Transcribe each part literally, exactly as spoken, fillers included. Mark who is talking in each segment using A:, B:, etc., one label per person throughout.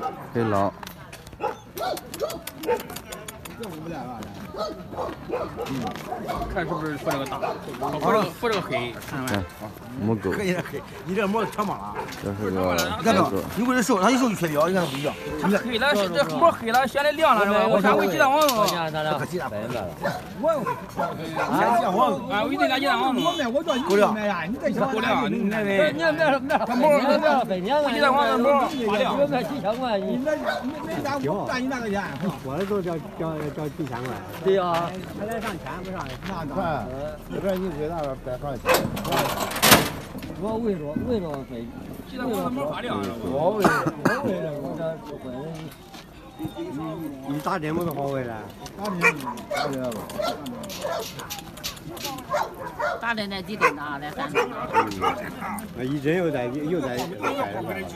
A: 黑狼。
B: 嗯，看是不是附这个大，附这个附这个黑，看看。
A: 母狗。
C: 黑的黑，你这膜全绑了。
A: 这是个。
C: 你看着，你不是瘦，它一瘦就缺掉，你看不一样。
B: 它黑了，这膜黑了，显得亮了是吧？我上回鸡蛋黄子。
C: 可鸡蛋白了。
D: 我
C: 鸡蛋黄子。
B: 啊，我一定拿鸡蛋黄子。
D: 我卖，我叫你卖呀，你再
B: 够亮，你那个。
E: 你卖卖
B: 它膜
E: 百年了，
B: 鸡蛋黄子膜发亮。
E: 我卖几千块，
D: 你那你那单我赚你那个钱，
F: 我这都交交交几千块。
E: 对呀，
D: 还来上千不上？那
F: 快，这边你给那边摆上去。
E: 我为着为着给，
B: 鸡蛋黄子膜发亮。
F: 我为
E: 我为着我这回来。
F: 你打针不是好回来？
D: 打针，打针了。
G: 打针那几针打来三针。
F: 那一针又在又在摆着块。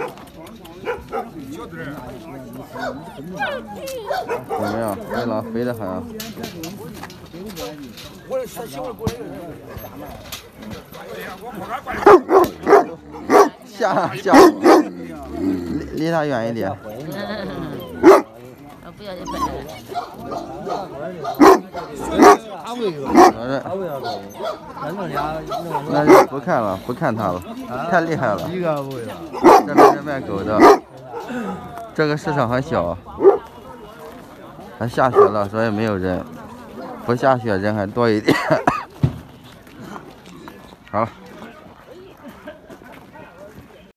A: 怎么样？黑狼肥得很啊！
C: 我小媳妇过来。
A: 下下，离离他远一点。
G: 我不要你摆。
E: 他为了，他为了多，咱弄俩弄。
A: 那就不看了，不看他了，太厉害了。
F: 一个为了。
A: 这边是卖狗的，这个市场很小，还下雪了，所以没有人。不下雪人还多一点。好了。